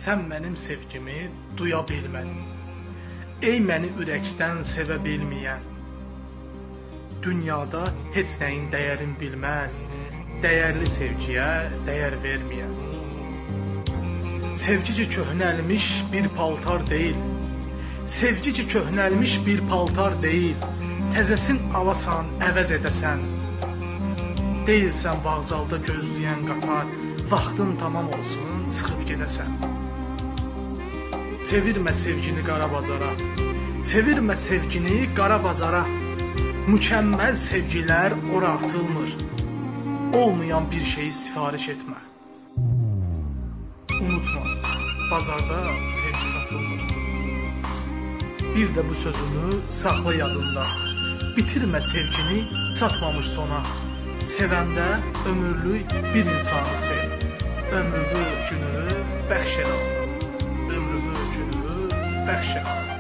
Sən mənim sevgimi duya bilmədin. Ey məni ürəkdən sevə bilməyən. Dünyada heç nəyin dəyərin bilməz, dəyərli sevgiyə dəyər verməyən. Sevgi ki köhnəlmiş bir paltar deyil. Sevgi ki köhnəlmiş bir paltar deyil. Təzəsin alasan, əvəz edəsən. Deyilsən vağzalda gözləyən qatar, vaxtın tamam olsun, çıxıb gedəsən. Çevirmə sevgini qara bazara. Çevirmə sevgini qara bazara. Mükəmməl sevgilər ora atılmır. Olmayan bir şeyi sifariş etmə. Unutma, bazarda sevgi satılmır. Bir də bu sözünü saxla yadında. Bitirmə sevgini çatmamış sona. Sevəndə ömürlük bir insanı sev. Ömrlü günü bəxş elə. Ömrlü günü bəxş elə.